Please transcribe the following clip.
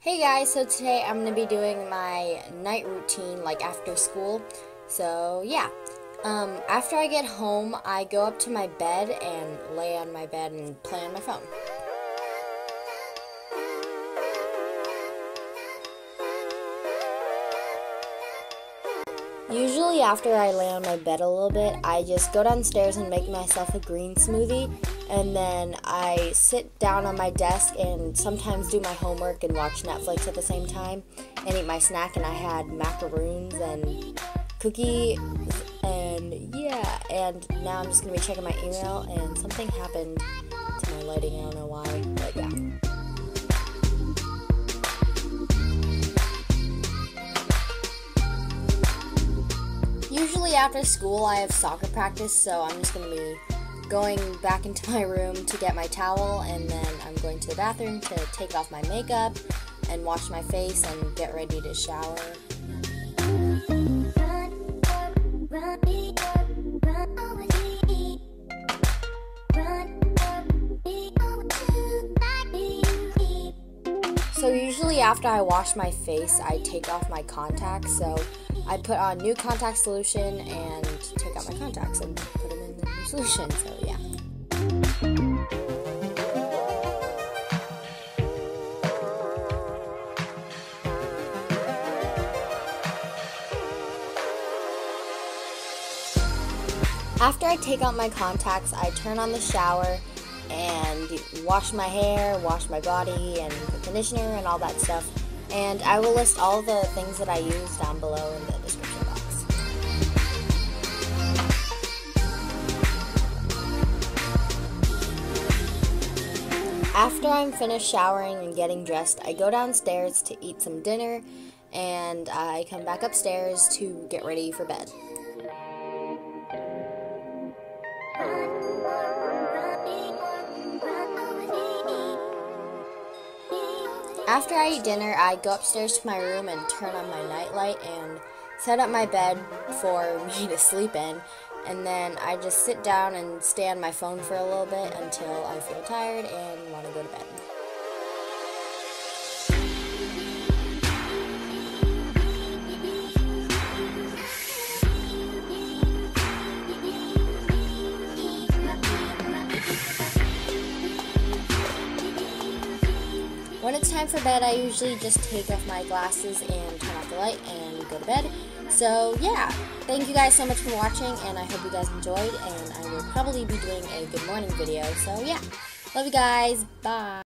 Hey guys, so today I'm going to be doing my night routine like after school. So yeah, after I get home, I go up to my bed and lay on my bed and play on my phone. Usually after I lay on my bed a little bit, I just go downstairs and make myself a green smoothie, and then I sit down on my desk and sometimes do my homework and watch Netflix at the same time and eat my snack. And I had macaroons and cookie, and yeah, and now I'm just going to be checking my email, and something happened to my lighting, I don't know why, but yeah. Usually after school I have soccer practice, so I'm just going to be going back into my room to get my towel, and then I'm going to the bathroom to take off my makeup and wash my face and get ready to shower. So usually after I wash my face, I take off my contacts, so I put on new contact solution and take out my contacts and put them in the new solution, so yeah. After I take out my contacts, I turn on the shower and wash my hair, wash my body, and put conditioner and all that stuff. And I will list all the things that I use down below in the description box. After I'm finished showering and getting dressed, I go downstairs to eat some dinner, and I come back upstairs to get ready for bed. After I eat dinner, I go upstairs to my room and turn on my nightlight and set up my bed for me to sleep in, and then I just sit down and stay on my phone for a little bit until I feel tired and want to go to bed. When it's time for bed, I usually just take off my glasses and turn off the light and go to bed. So yeah, thank you guys so much for watching, and I hope you guys enjoyed, and I will probably be doing a good morning video. So yeah, love you guys, bye.